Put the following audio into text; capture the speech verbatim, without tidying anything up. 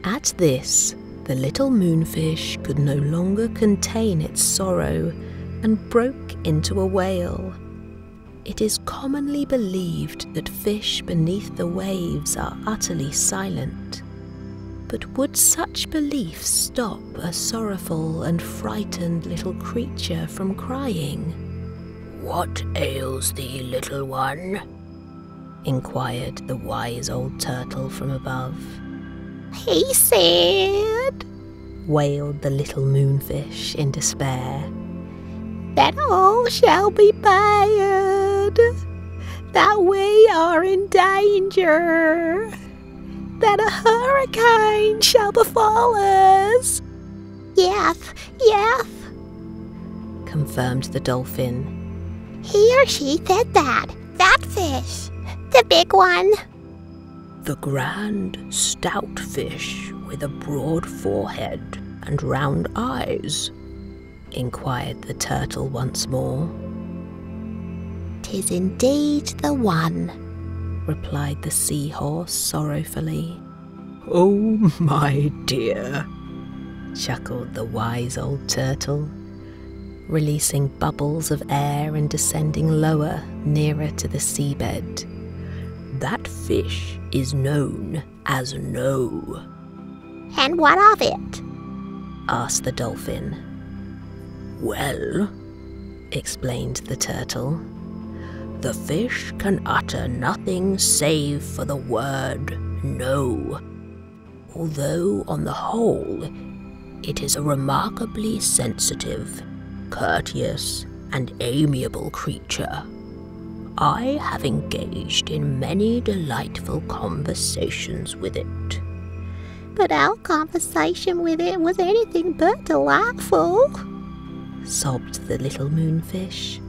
At this, the little moonfish could no longer contain its sorrow and broke into a wail. It is commonly believed that fish beneath the waves are utterly silent. But would such belief stop a sorrowful and frightened little creature from crying? "What ails thee, little one?" inquired the wise old turtle from above. "He said," wailed the little moonfish in despair, "that all shall be bad, that we are in danger, that a hurricane shall befall us." "Yes, yes," confirmed the dolphin. "He or she said that, that fish, the big one." "The grand, stout fish with a broad forehead and round eyes?" inquired the turtle once more. "'Tis indeed the one," replied the seahorse sorrowfully. "Oh, my dear," chuckled the wise old turtle, releasing bubbles of air and descending lower, nearer to the seabed. "That fish is known as No." "And what of it?" asked the dolphin. "Well," explained the turtle, "the fish can utter nothing save for the word no, although on the whole it is a remarkably sensitive, courteous, and amiable creature. I have engaged in many delightful conversations with it." "But our conversation with it was anything but delightful," sobbed the little moonfish.